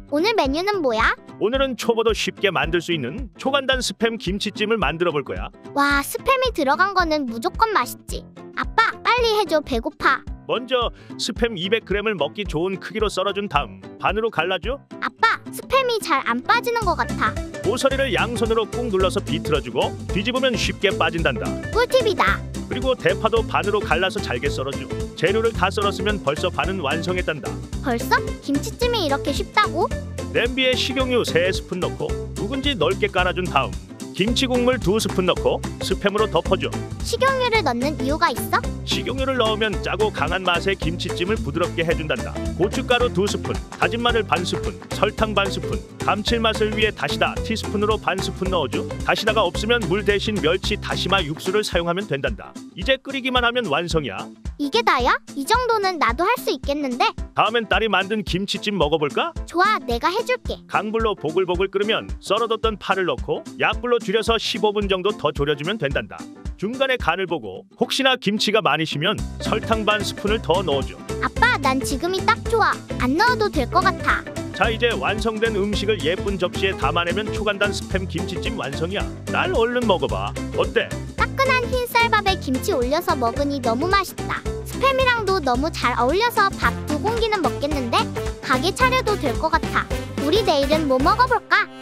오늘 메뉴는 뭐야? 오늘은 초보도 쉽게 만들 수 있는 초간단 스팸 김치찜을 만들어 볼 거야. 와, 스팸이 들어간 거는 무조건 맛있지. 아빠, 빨리 해줘. 배고파. 먼저 스팸 200g을 먹기 좋은 크기로 썰어준 다음 반으로 갈라줘. 아빠, 스팸이 잘 안 빠지는 것 같아. 모서리를 양손으로 꾹 눌러서 비틀어주고 뒤집으면 쉽게 빠진단다. 꿀팁이다. 그리고 대파도 반으로 갈라서 잘게 썰어줘. 재료를 다 썰었으면 벌써 반은 완성했단다. 벌써? 김치찜이 이렇게 쉽다고? 냄비에 식용유 3스푼 넣고 묵은지 넓게 깔아준 다음 김치 국물 2스푼 넣고 스팸으로 덮어줘. 식용유를 넣는 이유가 있어? 식용유를 넣으면 짜고 강한 맛의 김치찜을 부드럽게 해준단다. 고춧가루 2스푼, 다진 마늘 반스푼, 설탕 반스푼, 감칠맛을 위해 다시다 티스푼으로 반스푼 넣어줘. 다시다가 없으면 물 대신 멸치 다시마 육수를 사용하면 된단다. 이제 끓이기만 하면 완성이야. 이게 다야? 이 정도는 나도 할 수 있겠는데? 다음엔 딸이 만든 김치찜 먹어볼까? 좋아, 내가 해줄게. 강불로 보글보글 끓으면 썰어뒀던 파를 넣고 약불로 줄여서 15분 정도 더 졸여주면 된단다. 중간에 간을 보고 혹시나 김치가 많이 쉬면 설탕 반 스푼을 더 넣어줘. 아빠, 난 지금이 딱 좋아. 안 넣어도 될 것 같아. 자, 이제 완성된 음식을 예쁜 접시에 담아내면 초간단 스팸 김치찜 완성이야. 딸 얼른 먹어봐. 어때? 따끈한 흰 쌀밥에 김치 올려서 먹으니 너무 맛있다. 스팸이랑도 너무 잘 어울려서 밥 2공기는 먹겠는데? 가게 차려도 될 것 같아. 우리 내일은 뭐 먹어볼까?